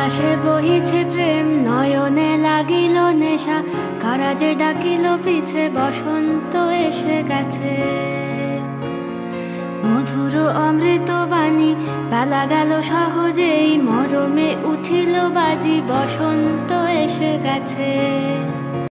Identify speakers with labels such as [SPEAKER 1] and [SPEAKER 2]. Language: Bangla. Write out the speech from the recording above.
[SPEAKER 1] বাতাসে বহিছে প্রেম, নয়নে লাগিল নেশা, কারাজে ডাকিল পিছে, বসন্ত এসে গেছে। মধুর অমৃত বাণী, বেলা গেল সহজেই, মরমে উঠিল বাজি, বসন্ত এসে গেছে।